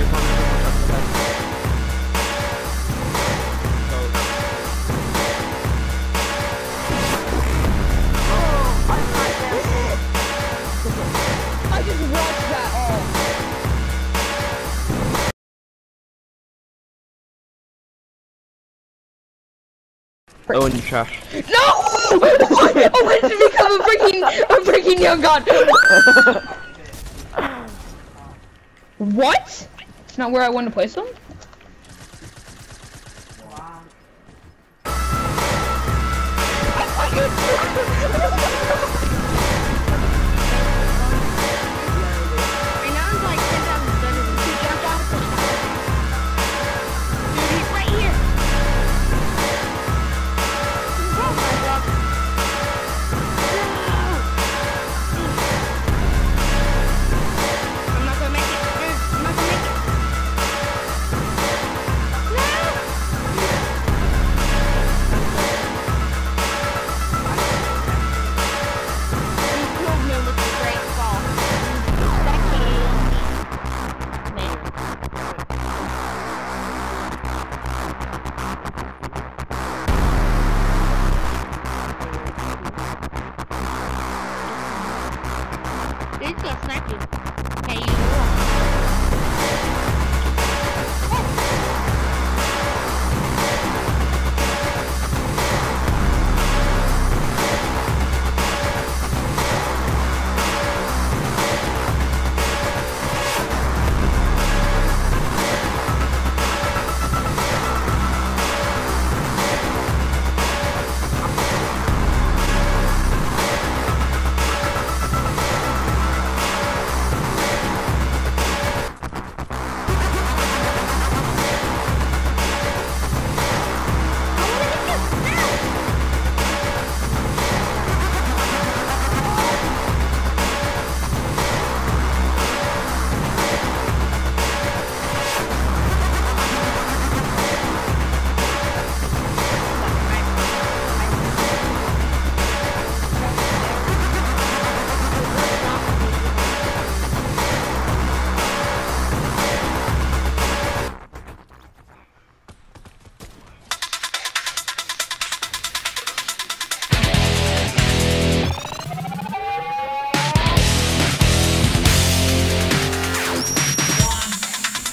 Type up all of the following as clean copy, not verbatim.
I just watched that all. Oh, and you trash. No! I wanted to become a freaking young god. What? It's not where I want to place them? It's gonna snipe you. Hey, you.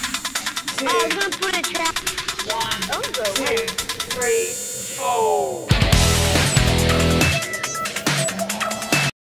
I'm gonna put a trap. 1, 2, 3, 4.